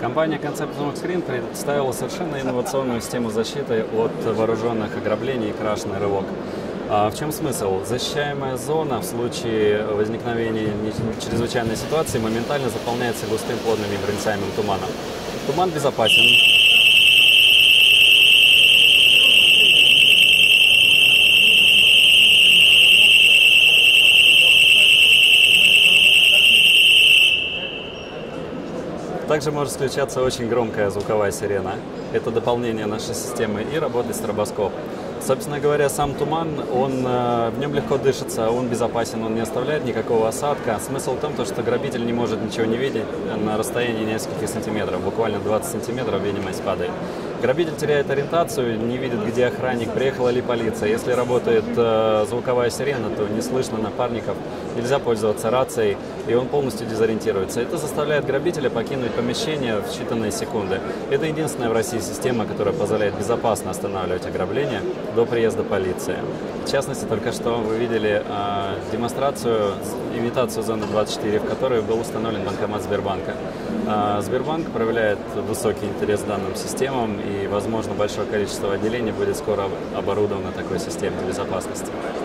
Компания Concept Screen представила совершенно инновационную систему защиты от вооруженных ограблений и краж на рывок. В чем смысл? Защищаемая зона в случае возникновения чрезвычайной ситуации моментально заполняется густым плотным непроницаемым туманом. Туман безопасен. Также может включаться очень громкая звуковая сирена. Это дополнение нашей системы и работает стробоскоп. Собственно говоря, сам туман, в нем легко дышится, он безопасен, он не оставляет никакого осадка. Смысл в том, что грабитель не может ничего не видеть на расстоянии нескольких сантиметров, буквально 20 сантиметров видимость падает. Грабитель теряет ориентацию, не видит, где охранник, приехала ли полиция. Если работает звуковая сирена, то не слышно напарников, нельзя пользоваться рацией, и он полностью дезориентируется. Это заставляет грабителя покинуть помещение в считанные секунды. Это единственная в России система, которая позволяет безопасно останавливать ограбление до приезда полиции. В частности, только что вы видели демонстрацию, имитацию зоны 24, в которой был установлен банкомат Сбербанка. Сбербанк проявляет высокий интерес к данным системам, и, возможно, большое количество отделений будет скоро оборудовано такой системой безопасности.